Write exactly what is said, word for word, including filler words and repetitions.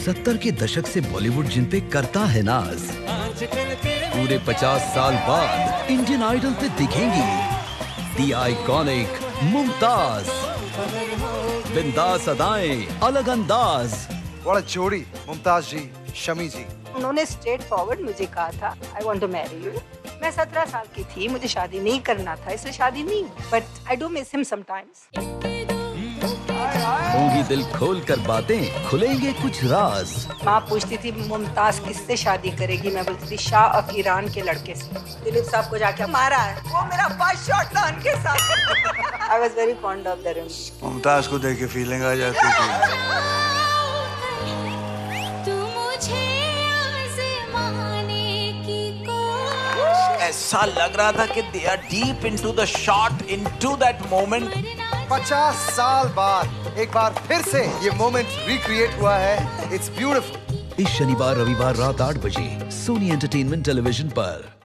सत्तर के दशक से बॉलीवुड जिन पे करता है नाज, पूरे पचास साल बाद इंडियन आइडल पे दिखेंगी दी आइकॉनिक मुमताज। बिंदास अदाएं, अलग अंदाज। बड़ा जोड़ी मुमताज जी, शमी जी। उन्होंने स्ट्रेट फॉरवर्ड मुझे कहा था I want to marry you. मैं सत्रह साल की थी, मुझे शादी नहीं करना था, इसलिए शादी नहीं। But I do miss him sometimes. होंगी दिल खोल कर बातें, खुलेंगे कुछ राज। माँ पूछती थी मुमताज किससे शादी करेगी, मैं बोलती थी शाह ऑफ ईरान के लड़के से। दिलीप साहब को जाके मारा है, वो मेरा फर्स्ट शॉट था उनके साथ। I was very fond of the Mumtaz को देख के फीलिंग आ जाती थी। ऐसा लग रहा था कि they are deep into the shot, into that moment. पचास साल बाद एक बार फिर से ये मोमेंट रिक्रिएट हुआ है। It's beautiful. इस शनिवार रविवार रात आठ बजे सोनी एंटरटेनमेंट टेलीविजन पर।